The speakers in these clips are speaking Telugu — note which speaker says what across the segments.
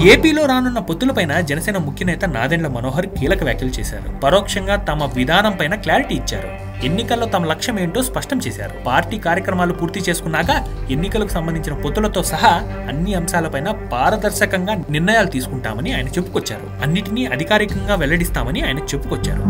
Speaker 1: ఏపీలో రానున్న పొత్తులపైన జనసేన ముఖ్య నేత నాదెండ్ల మనోహర్ కీలక వ్యాఖ్యలు చేశారు. పరోక్షంగా తమ విధానం పైన క్లారిటీ ఇచ్చారు. ఎన్నికల్లో తమ లక్ష్యం ఏంటో స్పష్టం చేశారు. పార్టీ కార్యక్రమాలు పూర్తి చేసుకున్నాక ఎన్నికలకు సంబంధించిన పొత్తులతో సహా అన్ని అంశాలపైన పారదర్శకంగా నిర్ణయాలు తీసుకుంటామని ఆయన చెప్పుకొచ్చారు. అన్నిటినీ అధికారికంగా వెల్లడిస్తామని ఆయన చెప్పుకొచ్చారు.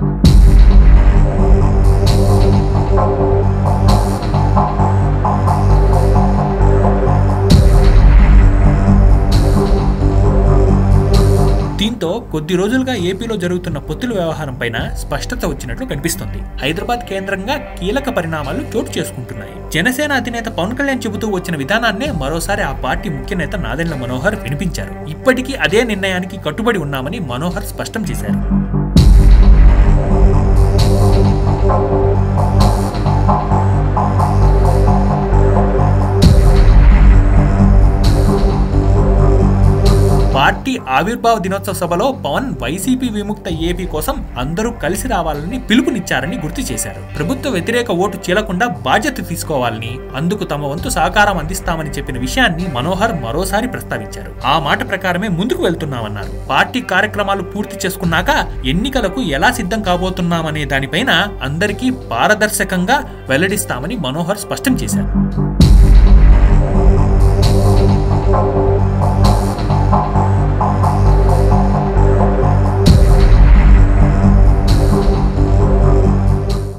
Speaker 1: దీంతో కొద్ది రోజులుగా ఏపీలో జరుగుతున్న పొత్తుల వ్యవహారం పైన స్పష్టత వచ్చినట్లు కనిపిస్తుంది. హైదరాబాద్ కేంద్రంగా కీలక పరిణామాలు చోటు చేసుకుంటున్నాయి. జనసేన అధినేత పవన్ కళ్యాణ్ చెబుతూ వచ్చిన విధానాన్నే మరోసారి ఆ పార్టీ ముఖ్య నేత నాదెండ్ల మనోహర్ వినిపించారు. ఇప్పటికీ అదే నిర్ణయానికి కట్టుబడి ఉన్నామని మనోహర్ స్పష్టం చేశారు. పార్టీ ఆవిర్భావ దినోత్సవ సభలో పవన్ వైసీపీ విముక్త ఏపీ కోసం అందరూ కలిసి రావాలని పిలుపునిచ్చారని గుర్తు చేశారు. ప్రభుత్వ వ్యతిరేక ఓటు చీలకుండా బాధ్యత తీసుకోవాలని, అందుకు తమ వంతు సహకారం అందిస్తామని చెప్పిన విషయాన్ని మనోహర్ మరోసారి ప్రస్తావించారు. ఆ మాట ప్రకారమే ముందుకు వెళ్తున్నామన్నారు. పార్టీ కార్యక్రమాలు పూర్తి చేసుకున్నాక ఎన్నికలకు ఎలా సిద్ధం కాబోతున్నామనే దానిపైన అందరికీ పారదర్శకంగా వెల్లడిస్తామని మనోహర్ స్పష్టం చేశారు.